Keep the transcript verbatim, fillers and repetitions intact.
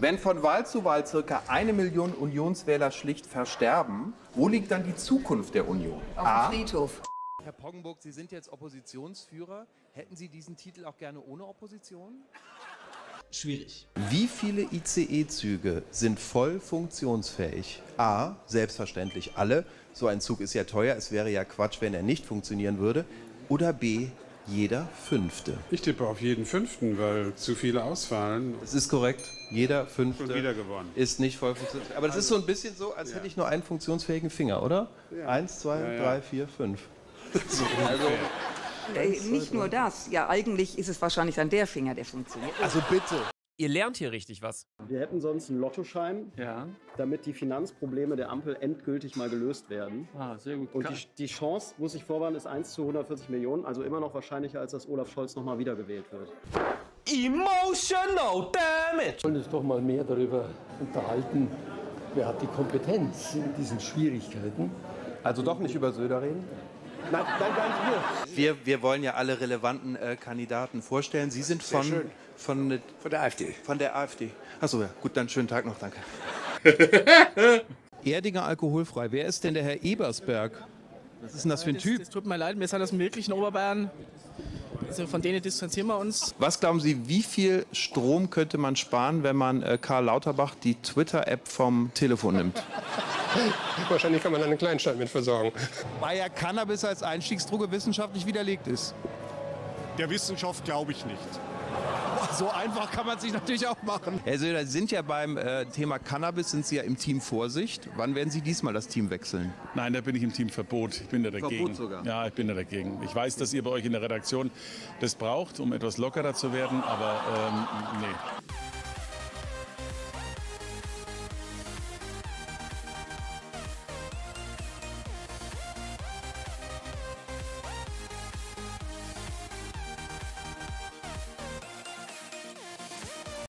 Wenn von Wahl zu Wahl circa eine Million Unionswähler schlicht versterben, wo liegt dann die Zukunft der Union? Auf dem Friedhof. Herr Poggenburg, Sie sind jetzt Oppositionsführer. Hätten Sie diesen Titel auch gerne ohne Opposition? Schwierig. Wie viele I C E-Züge sind voll funktionsfähig? A, selbstverständlich alle. So ein Zug ist ja teuer, es wäre ja Quatsch, wenn er nicht funktionieren würde. Oder B, jeder Fünfte. Ich tippe auf jeden Fünften, weil zu viele ausfallen. Das ist korrekt. Jeder Fünfte Schon wieder gewonnen. ist nicht voll funktionsfähig. Aber das ist so ein bisschen so, als Ja. hätte ich nur einen funktionsfähigen Finger, oder? Ja. Eins, zwei, Ja, ja. drei, vier, fünf. So Also, Äh, nicht nur das. Ja, eigentlich ist es wahrscheinlich dann der Finger, der funktioniert. also bitte. Ihr lernt hier richtig was. Wir hätten sonst einen Lottoschein, Ja. damit die Finanzprobleme der Ampel endgültig mal gelöst werden. Ah, sehr gut. Und die, die Chance, muss ich vorwarnen, ist eins zu hundertvierzig Millionen, also immer noch wahrscheinlicher, als dass Olaf Scholz nochmal wiedergewählt wird. Emotional damage! Wir wollen uns doch mal mehr darüber unterhalten, wer hat die Kompetenz in diesen Schwierigkeiten. Also doch nicht über Söder reden? Nein, nein, gar nicht hier. Wir, wir wollen ja alle relevanten äh, Kandidaten vorstellen. Sie sind von, schön. von, Von der AfD. von der AfD. Achso, ja. Gut, dann schönen Tag noch, danke. Erdinger alkoholfrei. Wer ist denn der Herr Ebersberg? Was ist denn das für ein Typ? Es tut mir leid, wir sind aus dem wirklichen Oberbayern. Also von denen distanzieren wir uns. Was glauben Sie, wie viel Strom könnte man sparen, wenn man äh, Karl Lauterbach die Twitter-App vom Telefon nimmt? Wahrscheinlich kann man einen Kleinstadt mit versorgen. Weil ja Cannabis als Einstiegsdroge wissenschaftlich widerlegt ist. Der Wissenschaft glaube ich nicht. So einfach kann man es sich natürlich auch machen. Herr Söder, Sie sind ja beim äh, Thema Cannabis, sind Sie ja im Team Vorsicht. Wann werden Sie diesmal das Team wechseln? Nein, da bin ich im Team Verbot. Ich bin da dagegen. Verbot sogar? Ja, ich bin da dagegen. Ich weiß, dass ihr bei euch in der Redaktion das braucht, um etwas lockerer zu werden, aber ähm, nee.